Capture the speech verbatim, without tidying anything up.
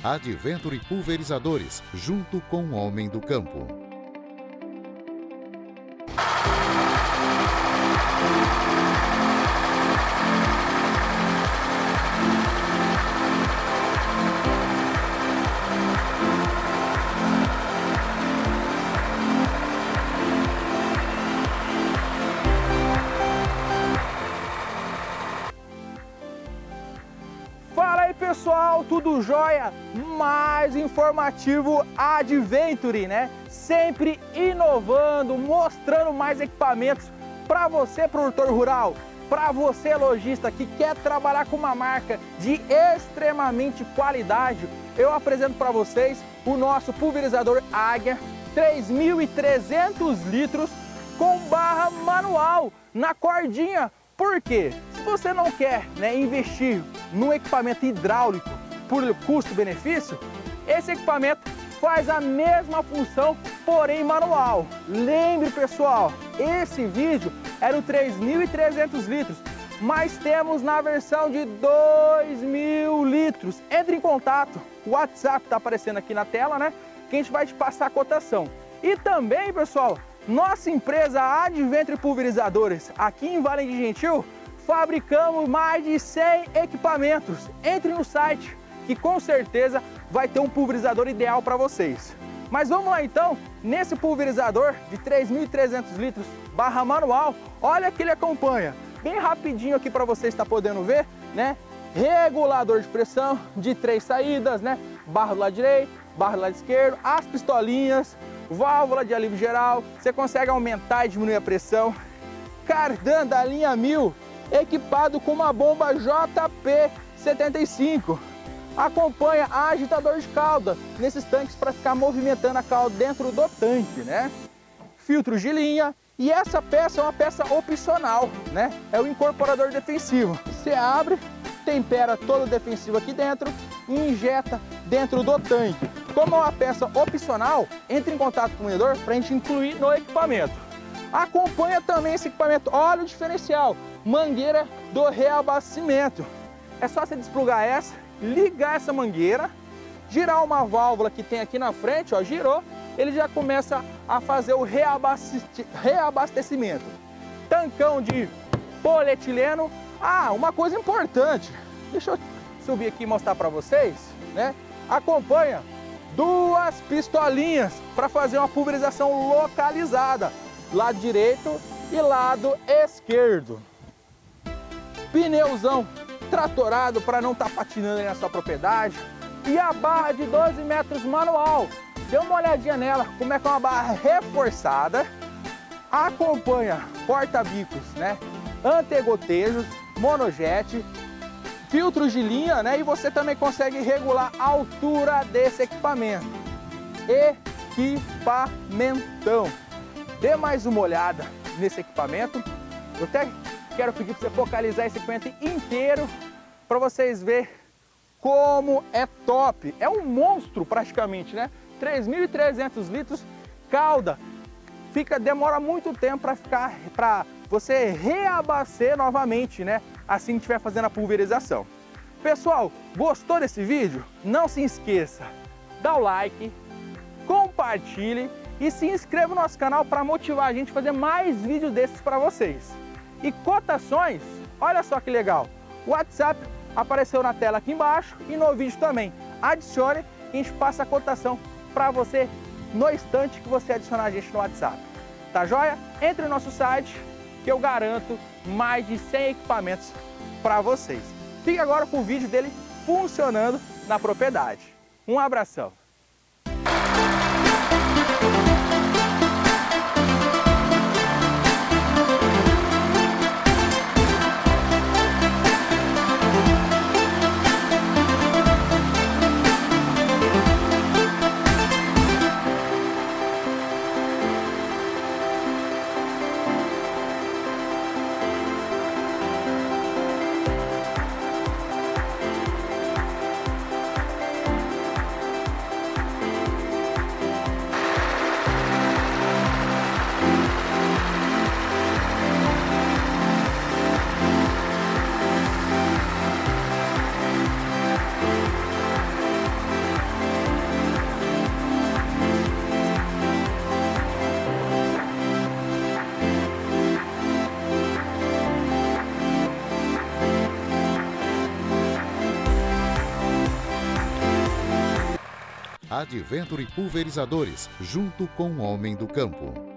Adventure Pulverizadores, junto com o homem do campo. Fala aí pessoal, tudo jóia? Mais informativo Adventure, né? Sempre inovando, mostrando mais equipamentos para você, produtor rural, para você, lojista, que quer trabalhar com uma marca de extremamente qualidade. Eu apresento para vocês o nosso pulverizador Águia, três mil e trezentos litros com barra manual na cordinha. Por quê? Se você não quer, né, investir no equipamento hidráulico por custo-benefício, esse equipamento faz a mesma função, porém manual. Lembre, pessoal, esse vídeo era o três mil e trezentos litros, mas temos na versão de dois mil litros. Entre em contato, o WhatsApp está aparecendo aqui na tela, né? Que a gente vai te passar a cotação. E também, pessoal, nossa empresa Adventure Pulverizadores, aqui em Valentim Gentil, fabricamos mais de cem equipamentos. Entre no site, que com certeza vai ter um pulverizador ideal para vocês. Mas vamos lá então, nesse pulverizador de três mil e trezentos litros barra manual, olha que ele acompanha. Bem rapidinho aqui para você estar podendo ver, né? Regulador de pressão de três saídas, né? Barra do lado direito, barra do lado esquerdo, as pistolinhas, válvula de alívio geral, você consegue aumentar e diminuir a pressão. Cardan da linha mil, equipado com uma bomba J P setenta e cinco. Acompanha agitador de cauda nesses tanques para ficar movimentando a cauda dentro do tanque, né? Filtros de linha, e essa peça é uma peça opcional, né? É o incorporador defensivo. Você abre, tempera todo o defensivo aqui dentro e injeta dentro do tanque. Como é uma peça opcional, entre em contato com o vendedor para a gente incluir no equipamento. Acompanha também esse equipamento óleo diferencial, mangueira do reabastecimento. É só você desplugar essa, ligar essa mangueira, girar uma válvula que tem aqui na frente, ó, girou, ele já começa a fazer o reabaste- reabastecimento. Tancão de polietileno. Ah, uma coisa importante, deixa eu subir aqui e mostrar para vocês, né? Acompanha duas pistolinhas para fazer uma pulverização localizada, lado direito e lado esquerdo. Pneuzão tratorado para não estar tá patinando aí na sua propriedade. E a barra de doze metros manual. Dê uma olhadinha nela, como é que é uma barra reforçada. Acompanha porta-bicos, né? Antegotejos, monojet, filtros de linha, né? E você também consegue regular a altura desse equipamento. Equipamentão. Dê mais uma olhada nesse equipamento. Eu até quero pedir para você focalizar esse equipamento inteiro para vocês verem como é top. É um monstro praticamente, né? três mil e trezentos litros, cauda. Fica, demora muito tempo para ficar, para você reabastecer novamente, né? Assim que estiver fazendo a pulverização. Pessoal, gostou desse vídeo? Não se esqueça, dá o like, compartilhe e se inscreva no nosso canal para motivar a gente a fazer mais vídeos desses para vocês. E cotações, olha só que legal. O WhatsApp apareceu na tela aqui embaixo e no vídeo também. Adicione e a gente passa a cotação para você no instante que você adicionar a gente no WhatsApp. Tá joia? Entre no nosso site que eu garanto mais de cem equipamentos para vocês. Fique agora com o vídeo dele funcionando na propriedade. Um abração! Adventure Pulverizadores, junto com o homem do campo.